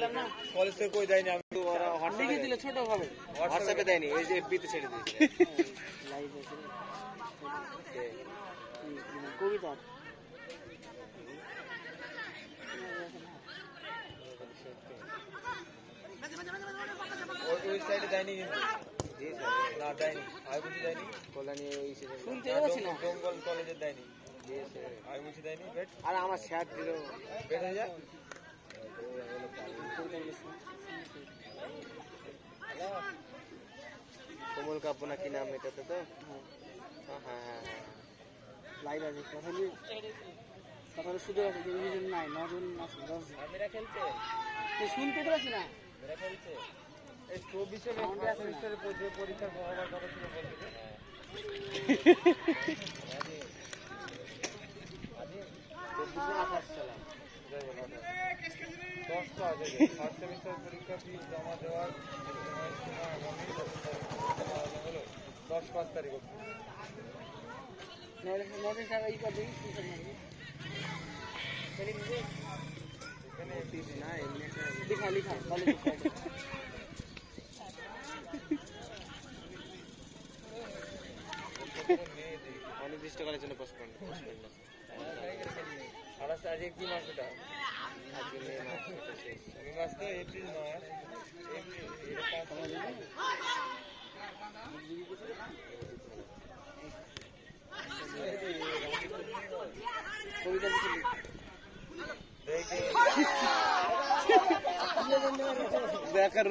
college থেকে কই দেয়নি আমি লিখে দিলে ছোট হবে হোয়াটসঅ্যাপে দেয়নি এই যে এফবিতে ছেড়ে দিয়েছে লাইভ আছে কবিতা ওই সাইডে দেয়নি কিন্তু না দেয়নি আমি বলছি দেয়নি কল্যাণী এই শুনতে পাচ্ছি না জঙ্গল কলেজে দেয়নি আমি বলছি দেয়নি বেট আর আমার স্যার দিল বেট হয়ে যায় কোমল কাব্য না কি নাম এটাতে তো হ্যাঁ লাইভ আছে কথা সুযোগ আছে নাই 9 জন আছে 10 জন মেরা খেলছে শুনতে পাচ্ছি না মেরা খেলছে এই 24 এর সেমিস্টারের পরীক্ষার হওয়ার কথা ছিল বলতে ফার্স্ট সেমিস্টার পরীক্ষা ফি জমা দেওয়ার 10-5 তারিখ অনির্দিষ্টকালের জন্য পোস্টপোন্ড আজকে কি মাস এটা আজকে মে মাস এটা শেষ মে মাস তো এপ্রিল নয় কবিতা বেকার